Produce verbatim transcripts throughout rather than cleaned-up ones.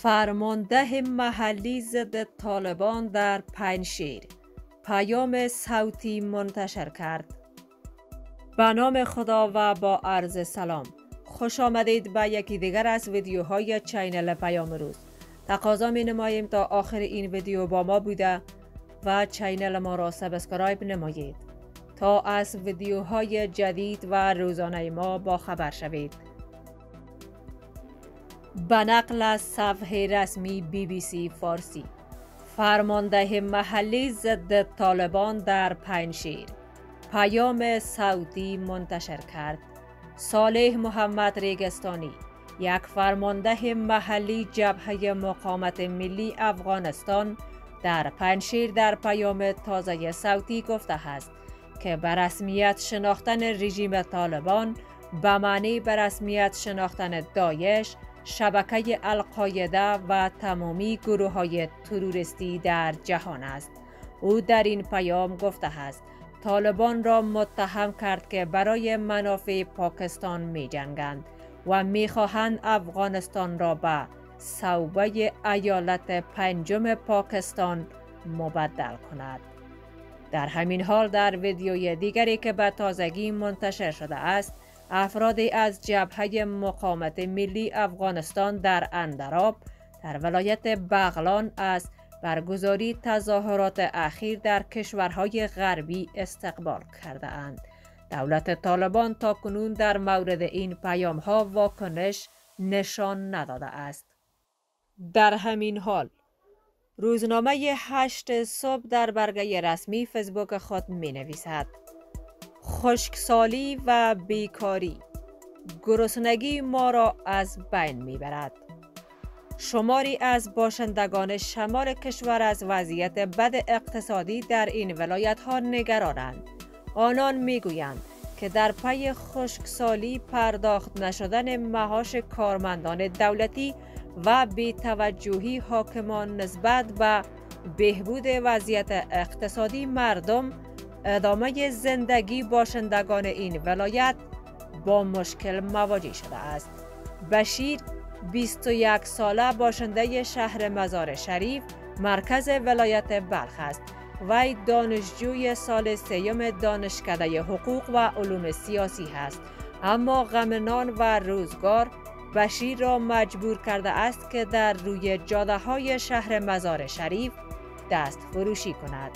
فرمانده محلی ضد طالبان در پنجشیر پیام صوتی منتشر کرد. به نام خدا و با عرض سلام، خوش آمدید به یکی دیگر از ویدیوهای چینل پیام روز. تقاضا می نماییم تا آخر این ویدیو با ما بوده و چینل ما را سابسکرایب نمایید تا از ویدیوهای جدید و روزانه ما با خبر شوید. به نقل از صفحه رسمی بی بی سی فارسی، فرمانده محلی ضد طالبان در پنجشیر پیام صوتی منتشر کرد. صالح محمد ریگستانی، یک فرمانده محلی جبهه مقاومت ملی افغانستان در پنجشیر، در پیام تازه صوتی گفته است که به رسمیت شناختن رژیم طالبان به معنی به رسمیت شناختن داعش، شبکه القاعده و تمامی گروه های تروریستی در جهان است. او در این پیام گفته است طالبان را متهم کرد که برای منافع پاکستان می جنگند و می خواهند افغانستان را به صوبه ایالت پنجم پاکستان مبدل کند. در همین حال در ویدیوی دیگری که به تازگی منتشر شده است، افرادی از جبهه مقاومت ملی افغانستان در اندراب در ولایت بغلان از برگزاری تظاهرات اخیر در کشورهای غربی استقبال کرده اند. دولت طالبان تاکنون در مورد این پیام ها واکنش نشان نداده است. در همین حال روزنامه هشت صبح در برگه رسمی فیسبوک خود می نویسد: خشکسالی و بیکاری گرسنگی ما را از بین میبرد. شماری از باشندگان شمال کشور از وضعیت بد اقتصادی در این ولایت ها نگرانند. آنان میگویند که در پی خشکسالی، پرداخت نشدن معاش کارمندان دولتی و بی‌توجهی حاکمان نسبت به بهبود وضعیت اقتصادی مردم، ادامه زندگی باشندگان این ولایت با مشکل مواجه شده است. بشیر، بیست و یک ساله، باشنده شهر مزار شریف مرکز ولایت بلخ است. وی دانشجوی سال سیوم دانشکده حقوق و علوم سیاسی است، اما غم نان و روزگار بشیر را مجبور کرده است که در روی جاده های شهر مزار شریف دست فروشی کند.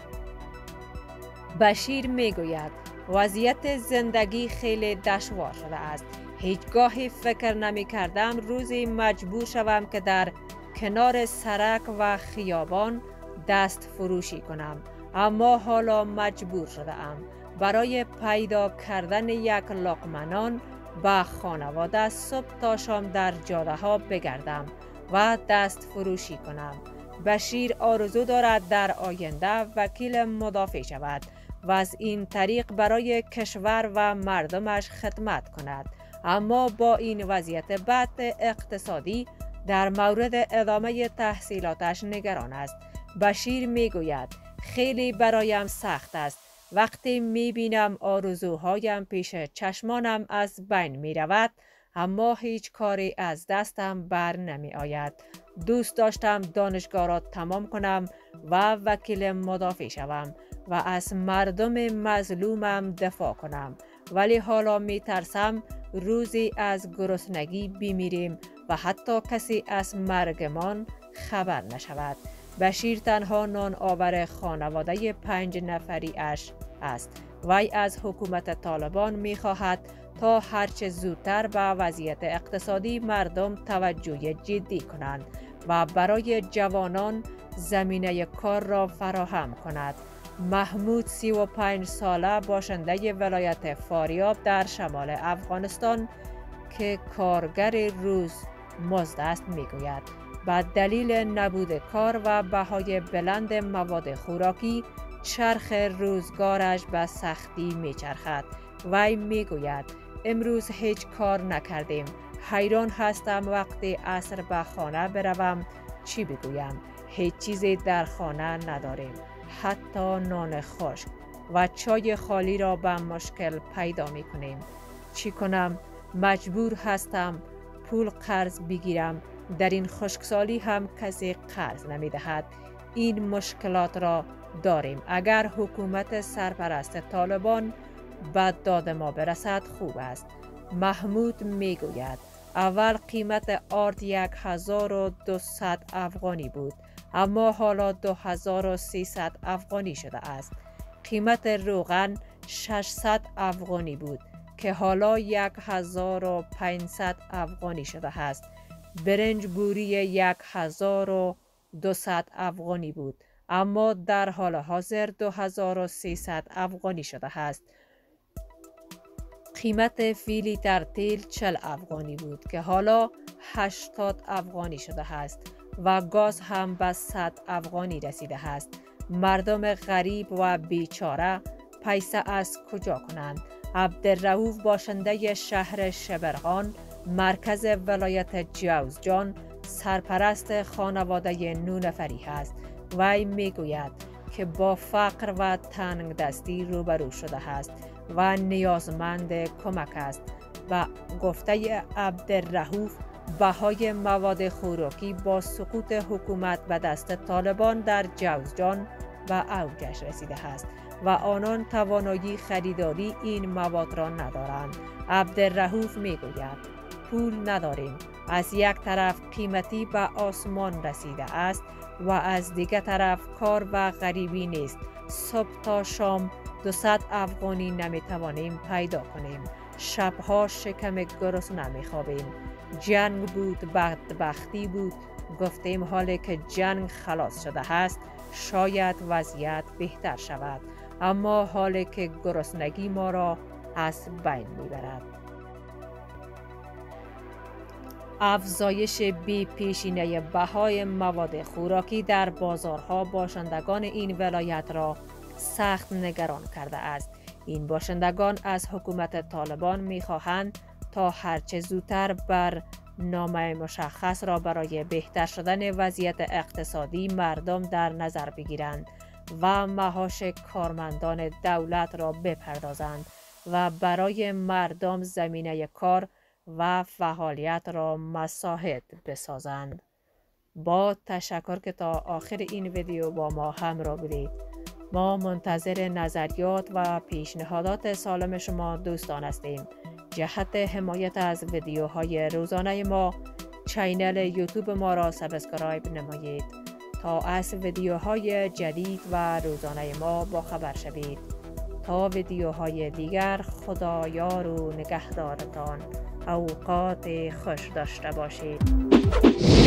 بشیر می گوید وضعیت زندگی خیلی دشوار شده است. هیچگاهی فکر نمی کردم روزی مجبور شوم که در کنار سرک و خیابان دست فروشی کنم، اما حالا مجبور شده ام برای پیدا کردن یک لقمه نان با خانواده صبح تا شام در جاده ها بگردم و دست فروشی کنم. بشیر آرزو دارد در آینده وکیل مدافع شود و از این طریق برای کشور و مردمش خدمت کند، اما با این وضعیت بد اقتصادی در مورد ادامه تحصیلاتش نگران است. بشیر می گوید خیلی برایم سخت است وقتی می بینم آرزوهایم پیش چشمانم از بین می رود، اما هیچ کاری از دستم بر نمی آید. دوست داشتم دانشگاه را تمام کنم و وکیل مدافع شوم و از مردم مظلومم دفاع کنم، ولی حالا می ترسم روزی از گرسنگی بمیریم و حتی کسی از مرگمان خبر نشود. بشیر تنها نان آور خانواده پنج نفری اش است. وی از حکومت طالبان می خواهد تا هرچه زودتر به وضعیت اقتصادی مردم توجه جدی کنند و برای جوانان زمینه کار را فراهم کند. محمود، سی و پنج ساله، باشنده ولایت فاریاب در شمال افغانستان که کارگر روز مزد است، میگوید به دلیل نبود کار و بهای بلند مواد خوراکی چرخ روزگارش به سختی میچرخد. وی میگوید امروز هیچ کار نکردیم. حیران هستم وقتی عصر به خانه بروم چی بگویم. هیچ چیزی در خانه نداریم، حتی نان خشک و چای خالی را به مشکل پیدا می کنیم. چی کنم؟ مجبور هستم پول قرض بگیرم در این خشکسالی هم کسی قرض نمی دهد. این مشکلات را داریم. اگر حکومت سرپرست طالبان به داد ما برسد خوب است. محمود می گوید اول قیمت آرد یک هزار و دویست افغانی بود، اما حالا دو هزار و سیصد افغانی شده است. قیمت روغن ششصد افغانی بود که حالا یک هزار و پانصد افغانی شده است. برنج بوری یک هزار و دویست افغانی بود، اما در حال حاضر دو هزار و سیصد افغانی شده است. قیمت فی لیتر تیل چهل افغانی بود که حالا هشتاد افغانی شده است و گاز هم به صد افغانی رسیده است. مردم غریب و بیچاره پیسه از کجا کنند؟ عبدالرؤوف باشنده شهر شبرغان مرکز ولایت جوزجان سرپرست خانواده نو نفری است. وی میگوید که با فقر و تنگ دستی روبرو شده است و نیازمند کمک است. و گفته عبدالرؤوف بهای مواد خوراکی با سقوط حکومت به دست طالبان در جوزجان و اوجش رسیده است و آنان توانایی خریداری این مواد را ندارند. عبدالرؤوف میگوید پول نداریم. از یک طرف قیمتی به آسمان رسیده است و از دیگر طرف کار و غریبی نیست. صبح تا شام دویست افغانی نمی توانیم پیدا کنیم. شبها شکم گرسنه نمی خوابیم. جنگ بود، بدبختی بود. گفتیم حالی که جنگ خلاص شده است شاید وضعیت بهتر شود، اما حالی که گرسنگی ما را از بین میبرد. افزایش بی پیشینه بهای مواد خوراکی در بازارها باشندگان این ولایت را سخت نگران کرده است. این باشندگان از حکومت طالبان می‌خواهند تا هرچه زودتر بر نامه مشخص را برای بهتر شدن وضعیت اقتصادی مردم در نظر بگیرند و معاش کارمندان دولت را بپردازند و برای مردم زمینه کار و فعالیت را مساعد بسازند. با تشکر که تا آخر این ویدیو با ما همراه بودید. ما منتظر نظریات و پیشنهادات سالم شما دوستان هستیم. جهت حمایت از ویدیوهای روزانه ما چینل یوتیوب ما را سابسکرایب نمایید تا از ویدیوهای جدید و روزانه ما با خبر شوید. تا ویدیوهای دیگر خدایار و نگهدارتان. اوقات خوش داشته باشید.